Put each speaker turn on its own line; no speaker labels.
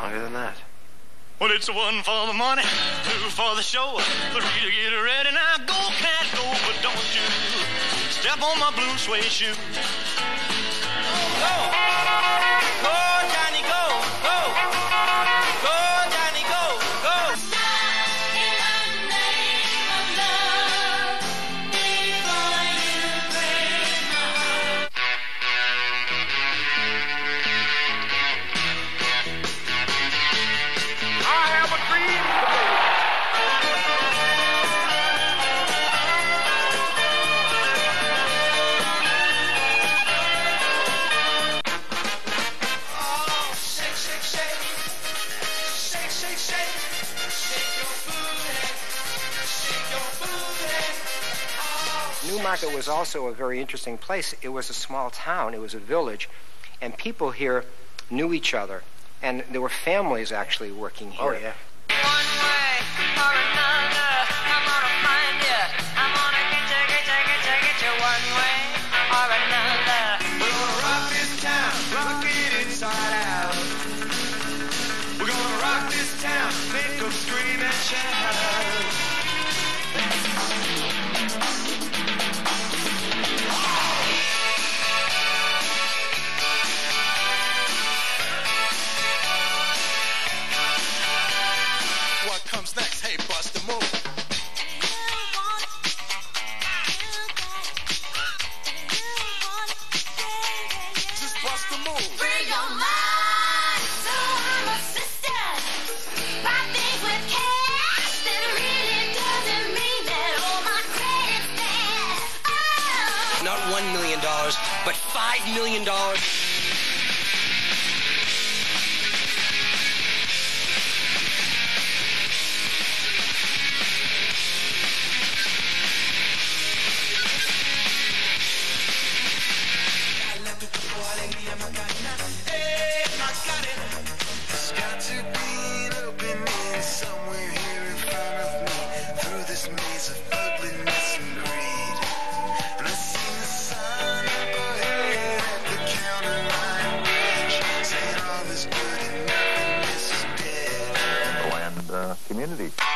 longer than that.
Well, it's 1 for the money, 2 for the show, 3 to get ready. Now go, cat, go, but don't you step on my blue suede shoe. Go, go, Johnny, go, go, go, Johnny, go, go. In the name of love, before you break my heart.
I have a dream today.
Oh, shake, shake, shake. Shake, shake, shake. Shake your booty. Shake your booty. Oh,
Newmarket was also a very interesting place. It was a small town. It was a village. And people here knew each other. And there were families actually working here.
Oh, yeah.
one way or another, I'm gonna find you. I'm gonna get you one way or another. We're gonna rock this town, rock it inside out. We're gonna rock this town, make 'em scream and shout.
What comes next? Hey, bust a move. Just bust a move.
Free your mind, so I'm a sister. Buy things with cash that really doesn't mean that all my credit's bad. Oh.
Not $1 million, but $5 million.
There's got to be an opening somewhere here in front of me through this maze of ugliness and greed. And I see the sun up ahead at the counter line bridge, saying all is good and nothing is dead.
And community.